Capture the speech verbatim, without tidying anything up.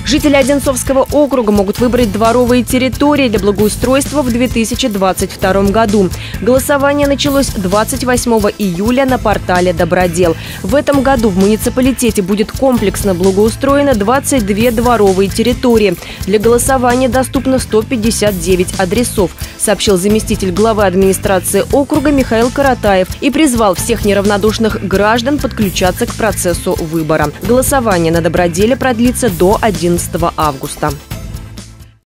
Жители Одинцовского округа могут выбрать дворовые территории для благоустройства в две тысячи двадцать втором году. Голосование началось двадцать восьмого июля на портале «Добродел». В этом году в муниципалитете будет комплексно благоустроено двадцать две дворовые территории. Для голосования доступно сто пятьдесят девять адресов, сообщил заместитель главы администрации округа Михаил Каратаев и призвал всех неравнодушных граждан подключаться к процессу выбора. Голосование на Доброделе продлится до одиннадцатого августа.